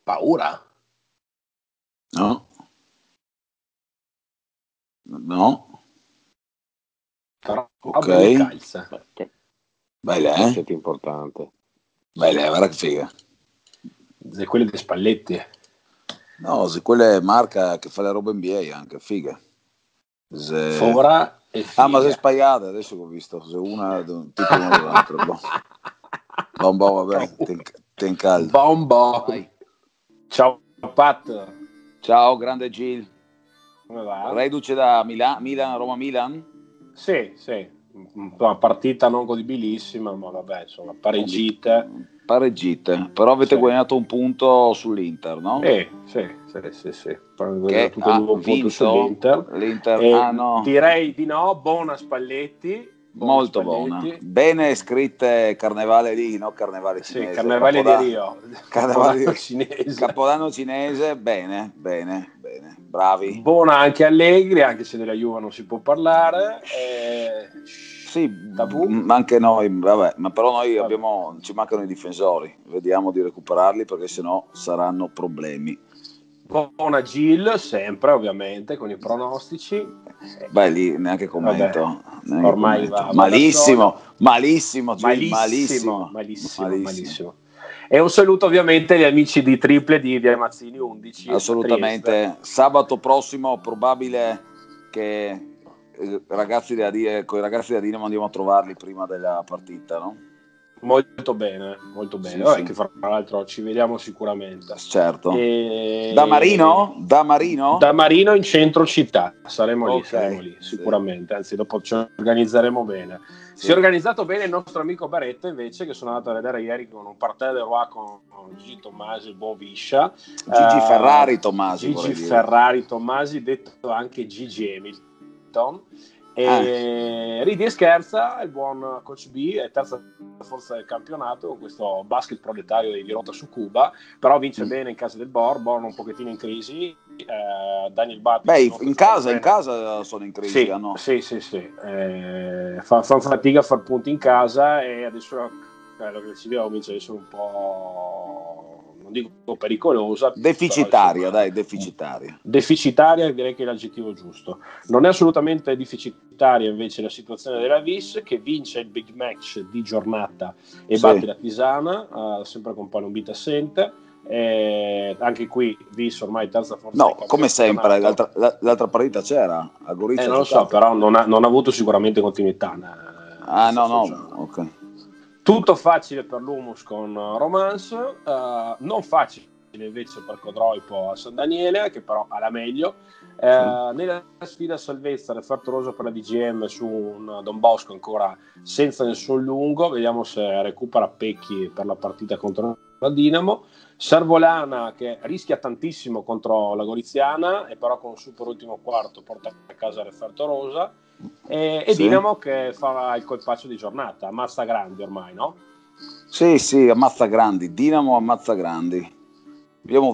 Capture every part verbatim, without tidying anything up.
Paura? No. No. Però Ok. belle calze. Beh, Bella, è eh? importante. Bella, guarda che figa. Di quelle di Spalletti. No, se quella è marca che fa le robe N B A anche, figa. Se... Fora e figa. Ah, ma sei spaiata, adesso che ho visto, se una tipo una dell'altra. Boh. Bon, bon, vabbè, ten, ten caldo. Bon, bon. Vai. Ciao Pat. Ciao, grande Gil. Come va? Reduce da Milan, Milan, Roma-Milan? Sì, sì. Una partita non godibilissima, ma vabbè, insomma, pareggite. Pareggite, però avete Sì. guadagnato un punto sull'Inter, no? Eh, sì, sì, sì, sì. Che Tutto ha il punto vinto sull'Inter. l'Inter. E Ah, no. direi di no, buona Spalletti. Buona Molto Spalletti. buona. Bene scritte Carnevale lì, no? Carnevale cinese. Sì, Carnevale Capodan- di Rio. Carnevale Capodanno di... cinese. Capodanno cinese, bene, bene, bene. Bravi. Buona anche Allegri, anche se della Juve non si può parlare. Eh, Sì, tabù. m- anche noi, vabbè, ma però noi Vabbè. abbiamo, ci mancano i difensori. Vediamo di recuperarli perché sennò saranno problemi. Buona Gil, sempre ovviamente, con i pronostici. Beh, lì neanche commento. Vabbè, neanche ormai commento. va, va malissimo, da solo. malissimo, Gil, Malissimo, malissimo, malissimo, malissimo. E un saluto ovviamente agli amici di Triple di Via Mazzini undici. Assolutamente. Sabato prossimo probabile che eh, ragazzi da dire, con i ragazzi da Dinamo andiamo a trovarli prima della partita, no? Molto bene, molto bene. Sì, Vabbè, sì. che fra l'altro ci vediamo sicuramente. Certo. E... Da Marino? Da Marino? Da Marino in centro città. Saremo lì, Ok, saremo lì, sì. sicuramente. Anzi, dopo ci organizzeremo bene. Sì. Si è organizzato bene il nostro amico Baretta, invece, che sono andato a vedere ieri con un parterre del Roi con Gigi Tommasi, il buon Viscia. Gigi Uh, Ferrari Tommasi. Gigi Ferrari Tommasi, detto anche Gigi Hamilton. E Ah. ridi e scherza, il buon coach B è terza forza del campionato con questo basket proletario di Rota su Cuba, però vince mm. bene in casa del Bor, Bor un pochettino in crisi, eh, Daniel Butler. Beh, in casa, in casa sono in crisi, sì, no? Sì, sì, sì. Eh, fa, fa fatica a far punti in casa e adesso quello che si vede comincia ad essere un po', non dico pericolosa, deficitaria, però, dai, deficitaria. Deficitaria direi che è l'aggettivo giusto. Non è assolutamente deficitaria invece la situazione della Vis, che vince il big match di giornata e sì. batte la Pisana, uh, sempre con Palombita assente. Eh, anche qui Vis ormai terza forza. No, come sempre, l'altra, l'altra partita c'era a Gorizia. Eh, non lo so, però non ha, non ha avuto sicuramente continuità. Eh, ah, no, no, ok. Tutto facile per l'Humus con Romance, uh, non facile invece per Codroipo a San Daniele, che però ha la meglio. Uh, sì. Nella sfida a salvezza, referto rosa per la D G M su un Don Bosco ancora senza nessun lungo, vediamo se recupera Pecchi per la partita contro la Dinamo. Servolana che rischia tantissimo contro la Goriziana e però con un super ultimo quarto porta a casa il referto rosa. E, e sì. Dinamo che fa il colpaccio di giornata, ammazza grandi ormai, no? Sì, sì, ammazza grandi, Dinamo ammazza grandi. Abbiamo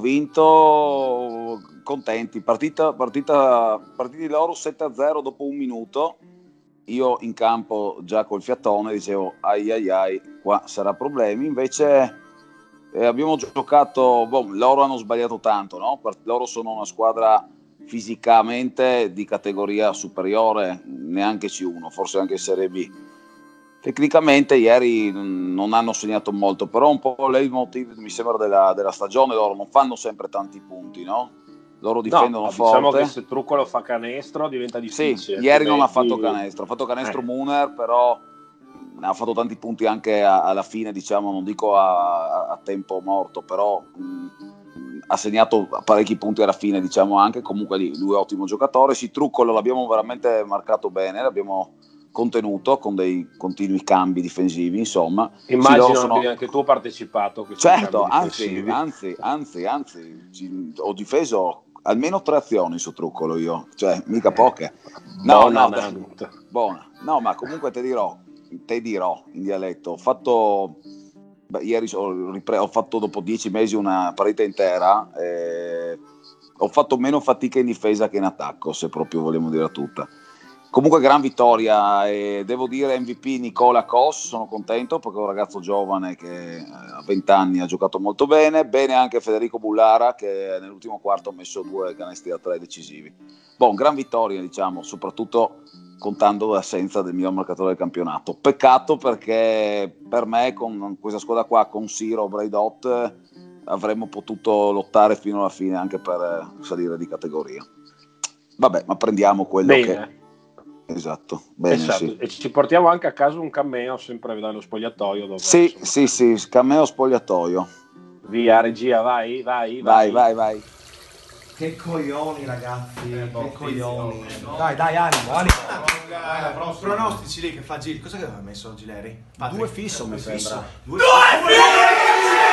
vinto, contenti, partita, partita, partiti loro sette a zero dopo un minuto. Io in campo già col fiatone dicevo ai ai ai, qua sarà problemi, invece eh, abbiamo giocato, boh, loro hanno sbagliato tanto, no? Loro sono una squadra fisicamente di categoria superiore, neanche C uno, forse anche Serie B. Tecnicamente ieri non hanno segnato molto, però un po' il motivo mi sembra della, della stagione, loro non fanno sempre tanti punti, no? Loro difendono no, forte. Diciamo che se Truccolo fa canestro diventa difficile. Sì, ieri non ha fatto canestro, ha fatto canestro eh. Muner, però ha fatto tanti punti anche a, alla fine, diciamo, non dico a, a tempo morto, però mh, ha segnato parecchi punti alla fine, diciamo anche, comunque lui è ottimo giocatore. Sì, Truccolo l'abbiamo veramente marcato bene, l'abbiamo contenuto con dei continui cambi difensivi, insomma. Immagino sì, sono... che anche tu partecipato a questi certo, cambi anzi, anzi, anzi, anzi, ci... ho difeso almeno tre azioni su Truccolo io, cioè mica poche. No, no, te... buona. No, ma comunque te dirò, te dirò in dialetto, ho fatto beh, ieri ho, ripre... ho fatto dopo dieci mesi una partita intera, e... ho fatto meno fatica in difesa che in attacco, se proprio vogliamo dire tutta. Comunque gran vittoria e devo dire M V P Nicola Kos, sono contento perché è un ragazzo giovane che a venti anni ha giocato molto bene, bene anche Federico Bullara che nell'ultimo quarto ha messo due canestri da tre decisivi. Buon, gran vittoria diciamo, soprattutto contando l'assenza del miglior marcatore del campionato. Peccato perché per me con questa squadra qua, con Siro, Braidot, avremmo potuto lottare fino alla fine anche per salire di categoria. Vabbè, ma prendiamo quello Bene. che... Esatto, bene, esatto. sì. E ci portiamo anche a caso un cameo sempre dallo spogliatoio dove, sì, insomma, sì, sì, cameo spogliatoio. Via regia, vai, vai, vai, vai, vai. Che coglioni ragazzi, eh, che coglioni. oh, no. Dai, dai, animo, animo. Dai, dai, pronostici lì che fa Gil. Cosa che aveva messo Gileri? Patrick. Due fisso, mi Due sembra. Due fisso!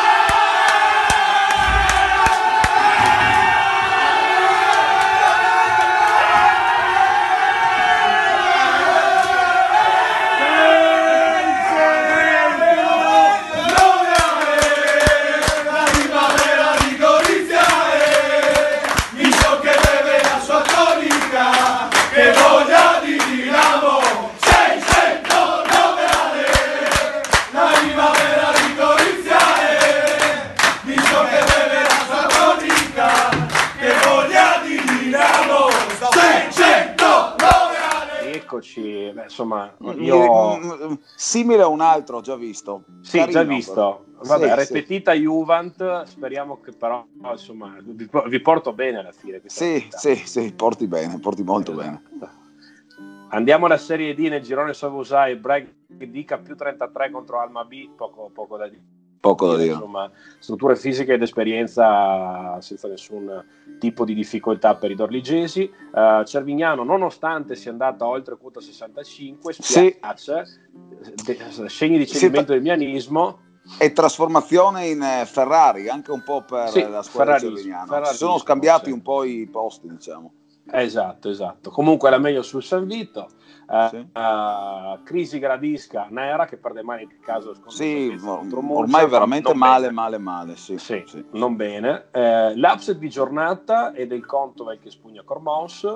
Eccoci, beh, insomma, io... simile a un altro, ho già visto. Sì, Carino, già visto. Vabbè, sì, repetita sì. Juvent, speriamo che però, insomma, vi, vi porto bene alla fine. Sì, sì, sì, porti bene, porti molto esatto. bene. Andiamo alla Serie D nel girone Savusai, Bragg dica più trentatré contro Alma B, poco, poco da dire. Poco da dire. Insomma, strutture fisiche ed esperienza senza nessun tipo di difficoltà per i dorligesi. uh, Cervignano, nonostante sia andata oltre quota sessantacinque, spiace, sì. de- segni di cedimento del mianismo e trasformazione in Ferrari anche un po' per sì, la squadra cervignana. Si sono scambiati sì. un po' i posti, diciamo. Esatto, esatto. Comunque la meglio sul San Vito. Uh, sì. uh, crisi gradisca Nera che perde male in caso sì, ormai veramente male, male, male. Sì, sì, sì, non sì. bene. Uh, l'upset di giornata è del Contovel che spugna Cormons.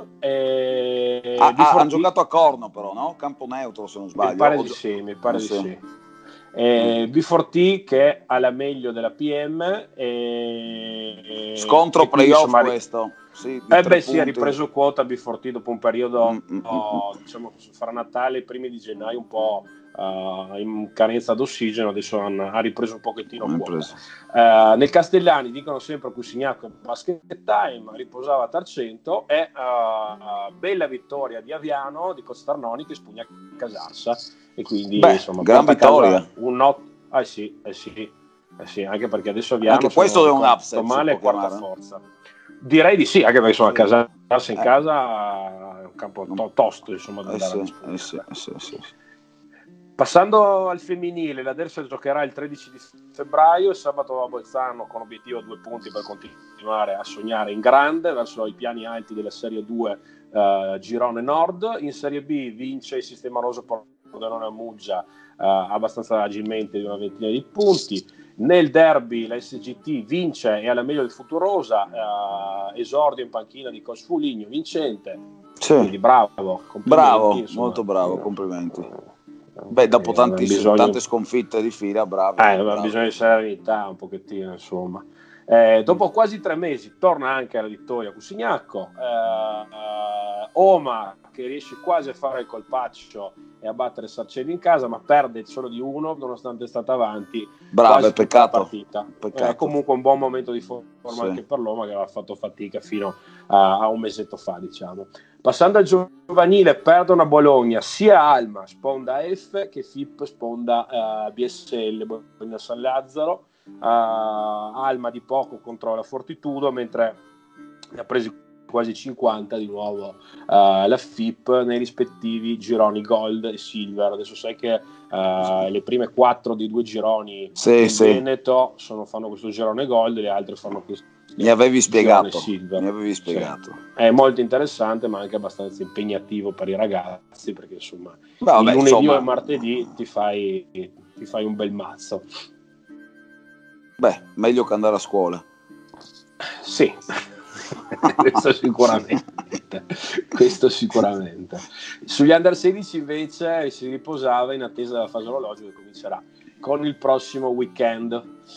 E ah, ah, hanno giocato a Corno, però, no? Campo neutro, se non sbaglio. Mi pare di sì, mi pare ah, di sì. sì. E mm. B quattro T che ha la meglio della P M. E... Scontro e playoff insomma, questo. Sì, eh beh sì, ha ripreso quota B quattro T dopo un periodo, mm, mm, oh, mm. diciamo fra Natale e primi di gennaio un po' uh, in carenza d'ossigeno, adesso han, ha ripreso un pochettino quota. Uh, nel Castellani dicono sempre Cusignacco basket time, riposava Tarcento e uh, bella vittoria di Aviano di Costarnoni che spugna Casarsa e quindi beh, insomma gran vittoria. Un not- ah sì, eh sì, eh sì, anche perché adesso Aviano anche questo è un upset male e quarta forza. Direi di sì, anche perché insomma, casarsi in eh. casa è un campo to- tosto, insomma, da eh andare sì, eh sì, eh sì, sì. Passando al femminile, la Dersa giocherà il tredici di febbraio, sabato a Bolzano con obiettivo due punti per continuare a sognare in grande verso i piani alti della Serie due uh, Girone Nord. In Serie B vince il Sistema Rosso Pordenone a Muggia uh, abbastanza agilmente di una ventina di punti. Nel derby la S G T vince e alla meglio del Futurosa, uh, esordio in panchina di Coach Fuligno vincente, sì. Quindi bravo, bravo, insomma. molto bravo, complimenti. Beh, dopo tantissime, tante sconfitte di fila, bravo. Eh, bravo. bisogno di serenità un pochettino, insomma. Eh, dopo quasi tre mesi torna anche alla vittoria Cusignacco, eh, eh, Oma che riesce quasi a fare il colpaccio e a battere Sarcelli in casa, ma perde solo di uno nonostante è stata avanti. Bravo, peccato. Partita. peccato. Eh, comunque un buon momento di forma sì. anche per l'Oma che aveva fatto fatica fino a, a un mesetto fa, diciamo. Passando al giovanile, perdono a Bologna sia Alma sponda F che F I P sponda uh, B S L Bologna San Lazzaro. Uh, Alma di poco contro la Fortitudo, mentre ne ha presi quasi cinquanta di nuovo uh, la F I P nei rispettivi gironi Gold e Silver. Adesso sai che uh, le prime quattro dei due gironi sì, in sì. Veneto sono, fanno questo girone Gold e le altre fanno questo. Mi avevi spiegato, mi avevi spiegato. Sì. È molto interessante, ma anche abbastanza impegnativo per i ragazzi, perché insomma Beh, vabbè, il lunedì insomma... o il martedì ti fai, ti fai un bel mazzo. Beh, meglio che andare a scuola. Sì, questo sicuramente. questo sicuramente. Sugli under sedici invece si riposava in attesa della fase orologio che comincerà con il prossimo weekend.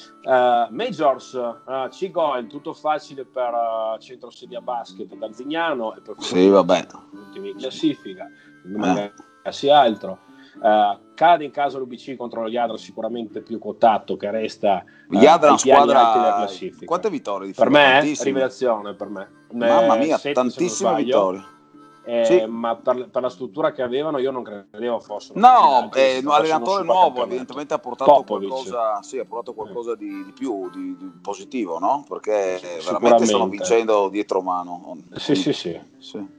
Uh, Majors, uh, C-Goel, tutto facile per uh, Centro Sedia Basket da Zignano e per sì, vabbè. ultimi in classifica, magari eh. sia altro. Uh, cade in casa l'U B C contro lo Jadra, sicuramente più quotato, che resta uh, Jadra è una squadra della classifica. Quante vittorie di per fila? me Tantissime. rivelazione per me. Mamma mia, sette, tantissime vittorie. Eh, sì. Ma per, per la struttura che avevano io non credevo fossero no, eh, un allenatore nuovo evidentemente ha portato Popovic. qualcosa, sì, ha portato qualcosa di, di più di, di positivo, no? Perché Sì, veramente stanno vincendo dietro mano. Sì, sì, sì, sì.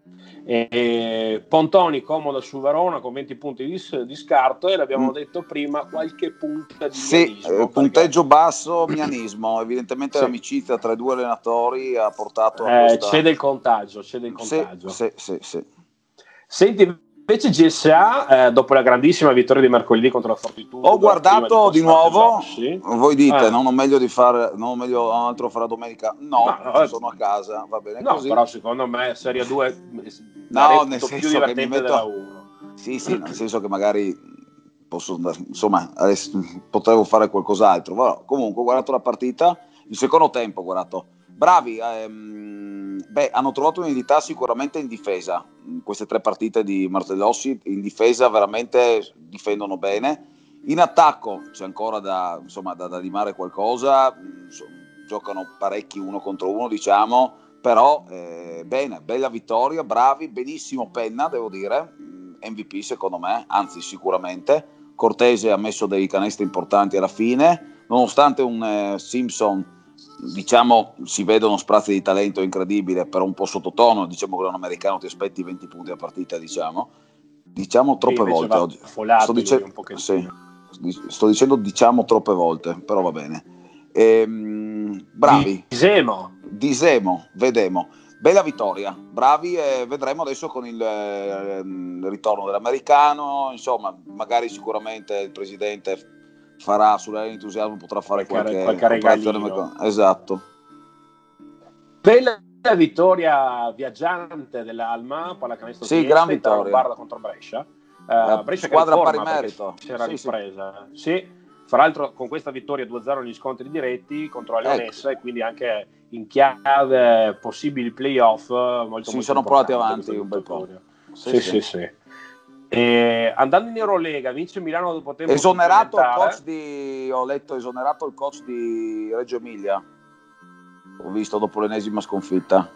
E, e Pontoni comoda su Verona con venti punti di, di scarto e l'abbiamo mm. detto prima, qualche punta di sì, mianismo, eh, punteggio basso, mianismo, evidentemente sì. L'amicizia tra i due allenatori ha portato a eh, questa... c'è del contagio, c'è del contagio. Sì, sì, sì, sì. Senti, invece G S A, eh, dopo la grandissima vittoria di mercoledì contro la Fortitudo, ho guardato di, di nuovo, voi dite, ah. non ho meglio di fare, non ho meglio altro fare domenica, no, no, no sono a casa, va bene no, così. Però secondo me Serie due no, nel senso più divertente che mi metto... della uno. Sì, sì, nel senso che magari posso andare, insomma, adesso potevo fare qualcos'altro, però comunque ho guardato la partita, il secondo tempo ho guardato, bravi, ehm, beh, hanno trovato un'unità sicuramente in difesa, queste tre partite di Martellossi, in difesa veramente difendono bene, in attacco c'è ancora da, insomma, da, da limare qualcosa, insomma, giocano parecchi uno contro uno, diciamo, però eh, bene, bella vittoria, bravi, benissimo Penna, devo dire, M V P secondo me, anzi sicuramente. Cortese ha messo dei canestri importanti alla fine, nonostante un eh, Simpson, diciamo, si vedono sprazzi di talento incredibile, però un po' sottotono, diciamo che un americano ti aspetti venti punti a partita, diciamo, diciamo troppe sì, volte oggi. Sto, dice- un sì, sto dicendo diciamo troppe volte, però va bene. Ehm, bravi. Disemo. Disemo, vedemo. Bella vittoria, bravi e vedremo adesso con il, eh, il ritorno dell'americano, insomma, magari sicuramente il presidente farà sull'entusiasmo, potrà fare qualche, qualche, qualche regalino. Esatto. Bella vittoria viaggiante dell'Alma, pallacanestro sì, gran vittoria. Lombarda contro Brescia. Uh, Brescia squadra che pari merito. Si era sì, ripresa. Sì. sì. Fra l'altro con questa vittoria due a zero negli scontri diretti contro la Leonessa, ecco. E quindi anche in chiave possibili playoff molto, si molto sono portati avanti un bel po'. Sì, sì, sì, sì. E andando in Eurolega, vince Milano dopo tempo esonerato il coach di ho letto esonerato il coach di Reggio Emilia. Ho visto dopo l'ennesima sconfitta.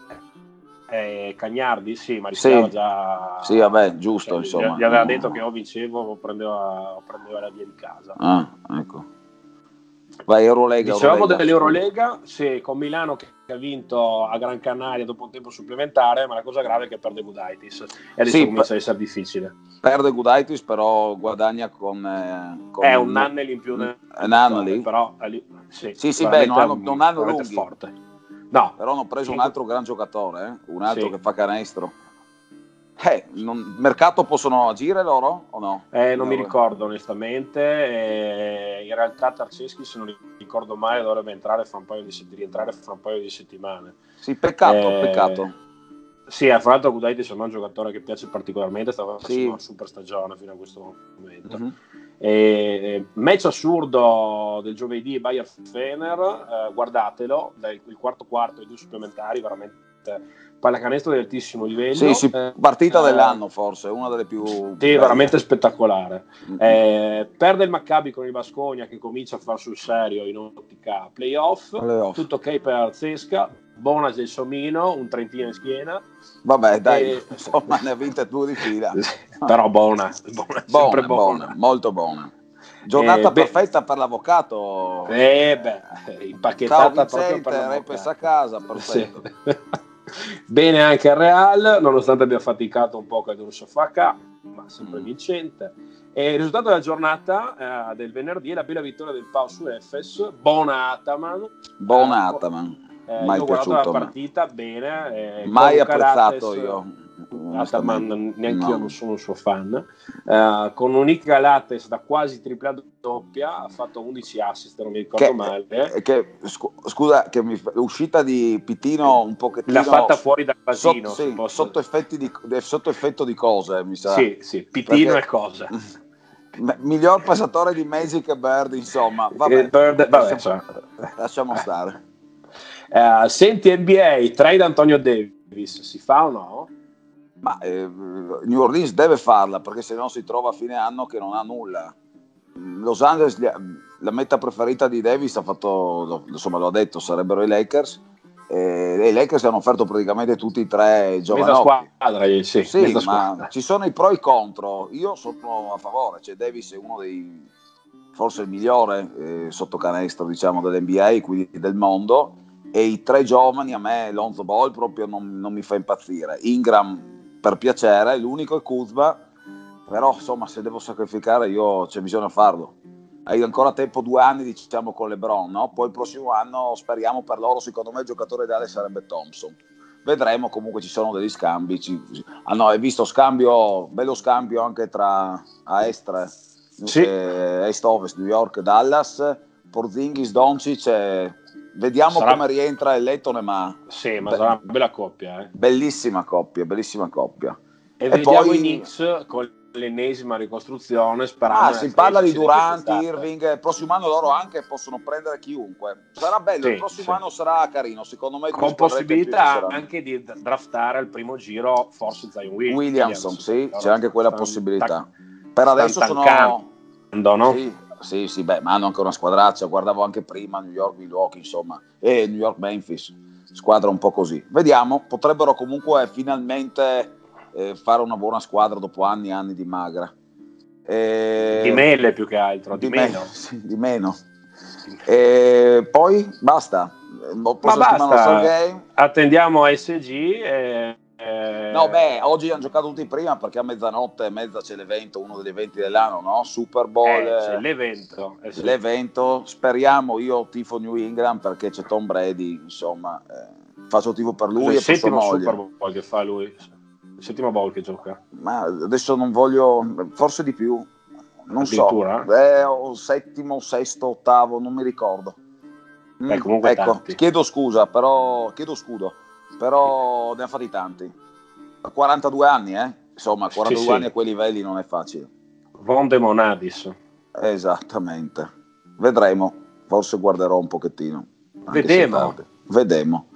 Eh, Cagnardi, sì, ma rischiava sì. già. Sì, vabbè, giusto, cioè, insomma. Gli aveva detto che o vincevo o prendeva, o prendeva la via di casa. Ah, ecco. Vai, Eurolega. Dicevamo Eurolega. dell'Eurolega, sì, con Milano che ha vinto a Gran Canaria dopo un tempo supplementare, ma la cosa grave è che perde Gudaitis e adesso sì, comincia a essere difficile. Perde Gudaitis, però guadagna con, eh, con è un anno in più nel un anno lì, però sì, sì, sì beh, non hanno, non hanno lunghi, forte. No, però hanno preso un altro gran giocatore, eh? un altro sì. che fa canestro. Eh, non, mercato possono agire loro o no? Eh, non no, mi ricordo onestamente. Eh, in realtà Tarceschi, se non ricordo male, dovrebbe entrare fra un paio di, rientrare fra un paio di settimane. Sì, peccato, eh, peccato. Sì, fra l'altro Gudaitis è un giocatore che piace particolarmente, stava facendo sì. una super stagione fino a questo momento. Mm-hmm. E, match assurdo del giovedì Bayer-Fener, eh, guardatelo, dal il quarto quarto e due supplementari, veramente pallacanestro di altissimo livello. Sì, sì, eh, partita eh, dell'anno forse, una delle più sì, belle. veramente spettacolare. Mm-hmm. Eh, perde il Maccabi con il Baskonia che comincia a far sul serio in ottica playoff, playoff. Tutto ok per Zesca, buona Gelsomino, un trentino in schiena. Vabbè, dai, e... insomma, ne ha vinte due di fila. Però buona, buona, buona, buona. buona, molto buona. Giornata eh, perfetta beh, per l'avvocato. Eh beh, impacchettata proprio per l'avvocato. Repes a casa, perfetto. Sì. Bene anche il Real, nonostante abbia faticato un po' con il Sofacca, ma sempre mm. vincente. E il risultato della giornata eh, del venerdì è la bella vittoria del Pau su Efes, buona Ataman. Buona Ataman. Eh, mai io ho guardato la me. partita bene. Eh, mai apprezzato io. Ataman neanche no. io non sono un suo fan, uh, con un'unica Lattes da quasi tripla doppia ha fatto undici assist, non mi ricordo che, male, che, scusa, che mi, uscita di Pitino un pochettino l'ha fatta fuori dal casino, sotto, sì, posso... sotto, effetti di, sotto effetto di cose, mi sa. Sì, sì, Pitino Perché... è cosa. Miglior passatore di Magic e Bird, insomma. Vabbè, Bird, vabbè lasciamo, cioè. lasciamo stare. Uh, senti, N B A, trade Antonio Davis, si fa o no? Ma eh, New Orleans deve farla, perché se no si trova a fine anno che non ha nulla. Los Angeles, la meta preferita di Davis ha fatto, insomma, l'ho detto, sarebbero i Lakers. E i Lakers hanno offerto praticamente tutti e tre giovanotti. Mezza squadra, sì, sì mezza ma squadra. Ci sono i pro e i contro. Io sono a favore, cioè Davis è uno dei, forse il migliore eh, sotto canestro, diciamo, dell'N B A, quindi del mondo, e i tre giovani a me Lonzo Ball proprio non, non mi fa impazzire. Ingram per piacere, l'unico è Kuzma, però insomma se devo sacrificare io c'è bisogno di farlo. Hai ancora tempo, due anni diciamo con LeBron, no? Poi il prossimo anno speriamo per loro, secondo me il giocatore ideale sarebbe Thompson. Vedremo, comunque ci sono degli scambi. Ci... Ah no, hai visto scambio, bello scambio anche tra a est, sì. eh, est-ovest, New York, Dallas, Porzingis, Doncic, eh, vediamo sarà... come rientra il Lettone, ma... Sì, ma Be- sarà una bella coppia. Eh. Bellissima coppia, bellissima coppia. E, e vediamo poi... i Knicks con l'ennesima ricostruzione, sperando ah, si parla di Durant, estate. Irving, il prossimo anno loro anche possono prendere chiunque, sarà bello, sì, il prossimo sì. anno sarà carino, secondo me, con possibilità anche di draftare al primo giro forse Zion Williamson, Williamson sì, c'è anche quella possibilità. Tan- per adesso sono no? sì, sì, sì, beh, ma hanno anche una squadraccia, guardavo anche prima New York, Milwaukee, insomma, e New York, Memphis, squadra un po' così, vediamo, potrebbero comunque finalmente eh, fare una buona squadra dopo anni e anni di magra. E... di mele più che altro, di, di meno. Me- sì, di meno. E poi basta. Ma basta, game. Attendiamo S G. E, e... No, beh, oggi hanno giocato tutti prima perché a mezzanotte e mezza c'è l'evento, uno degli eventi dell'anno, no? Super Bowl. Eh, c'è l'evento. Eh, sì. L'evento, speriamo, io tifo New England perché c'è Tom Brady, insomma, eh, faccio tifo per lui. Il e per sua moglie. Super Bowl che fa lui. Il settimo Bowl che gioca. Ma adesso non voglio, forse di più. Non so, eh, o settimo, sesto, ottavo, non mi ricordo. Mm, Beh, comunque ecco, tanti. chiedo scusa, però chiedo scudo, però ne ha fatti tanti. A quarantadue anni, eh? Insomma, quarantadue sì, anni sì. A quei livelli non è facile. Von de Monadis. Esattamente. Vedremo, forse guarderò un pochettino. Vedemo. Vedemo.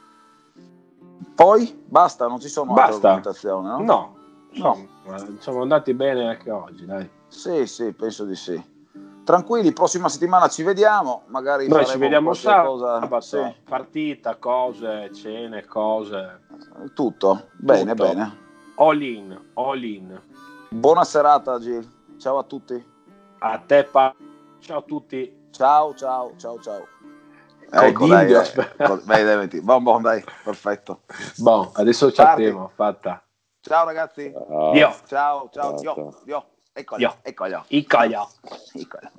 Poi basta, non ci sono basta. altre argomentazioni, no? No. No, siamo andati bene anche oggi, dai. Sì, sì, penso di sì. Tranquilli, prossima settimana ci vediamo, magari noi ci vediamo sabato, cosa... sì. partita, cose, cene, cose. Tutto, bene, Tutto. bene. All in, all in. Buona serata, Gil. Ciao a tutti. A te, pa. Ciao a tutti. Ciao, ciao, ciao, ciao. Ecco, dai, eh, con... Vai, dai, bon, bon, dai, perfetto. Bon, adesso ci attiamo, fatta. Ciao ragazzi. Uh, Dio. Ciao, ciao, Dio. Dio. Eccolo, Dio. eccolo. Eccolo. Eccolo.